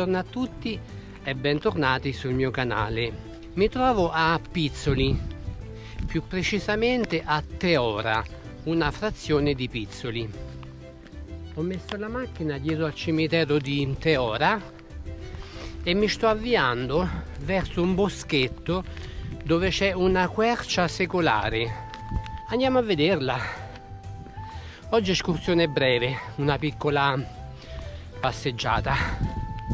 buongiorno a tutti e bentornati sul mio canale. Mi trovo a Pizzoli, più precisamente a Teora, una frazione di Pizzoli. Ho messo la macchina dietro al cimitero di Teora e mi sto avviando verso un boschetto dove c'è una quercia secolare. Andiamo a vederla. Oggi escursione breve, una piccola passeggiata.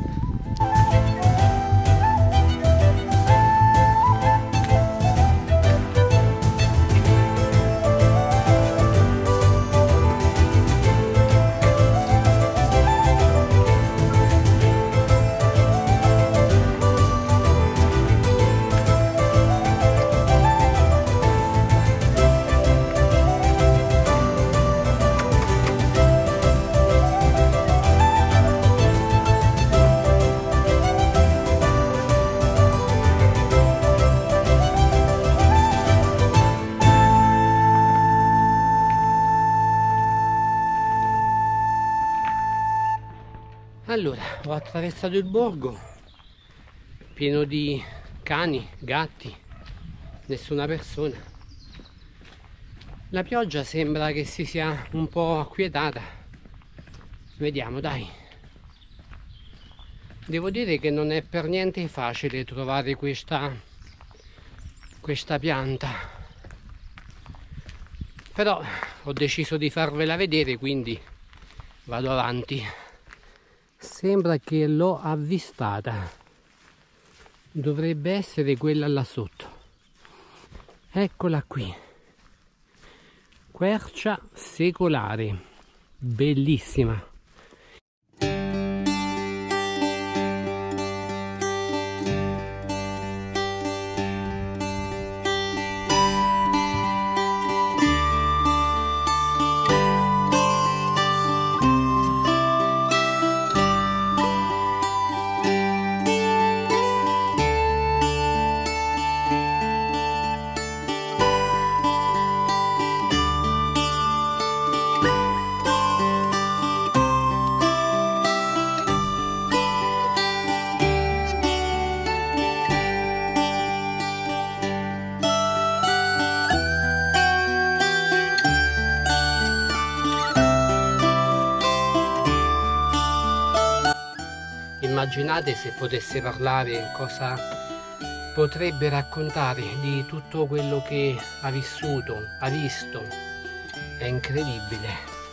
Allora, ho attraversato il borgo pieno di cani, gatti, nessuna persona. La pioggia sembra che si sia un po' acquietata. Vediamo, dai. Devo dire che non è per niente facile trovare questa pianta, però ho deciso di farvela vedere, quindi vado avanti. Sembra che l'ho avvistata, dovrebbe essere quella là sotto. Eccola qui, quercia secolare, bellissima. Immaginate se potesse parlare, cosa potrebbe raccontare di tutto quello che ha vissuto, ha visto. È incredibile.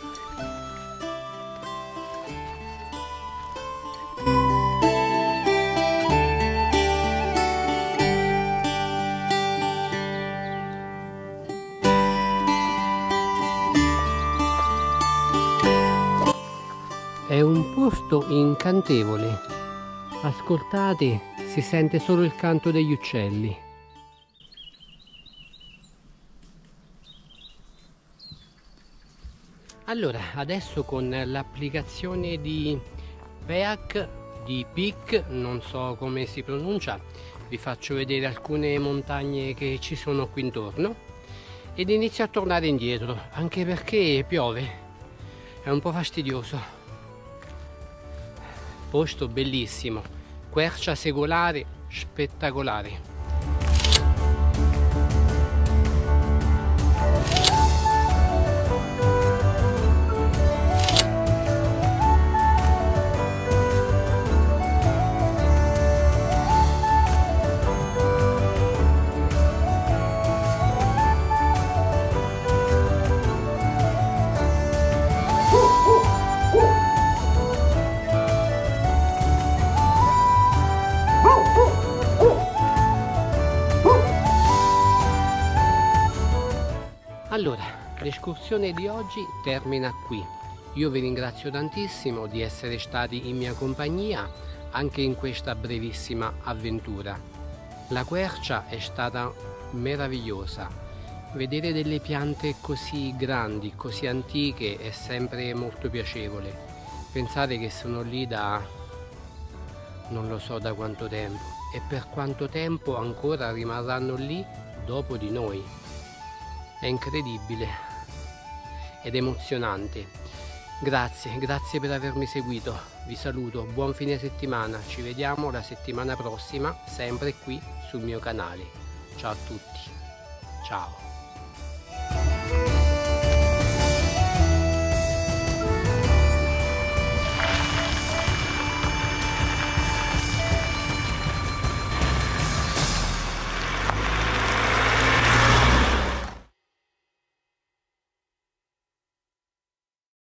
È un posto incantevole. Ascoltate, si sente solo il canto degli uccelli. Allora, adesso con l'applicazione di PIC, non so come si pronuncia, vi faccio vedere alcune montagne che ci sono qui intorno ed inizio a tornare indietro, anche perché piove, è un po' fastidioso. Posto bellissimo, quercia secolare spettacolare. Allora, l'escursione di oggi termina qui. Io vi ringrazio tantissimo di essere stati in mia compagnia anche in questa brevissima avventura. La quercia è stata meravigliosa. Vedere delle piante così grandi, così antiche è sempre molto piacevole. Pensate che sono lì da non lo so da quanto tempo e per quanto tempo ancora rimarranno lì dopo di noi. È incredibile ed emozionante. Grazie per avermi seguito, vi saluto, buon fine settimana, ci vediamo la settimana prossima, sempre qui sul mio canale. Ciao a tutti, ciao.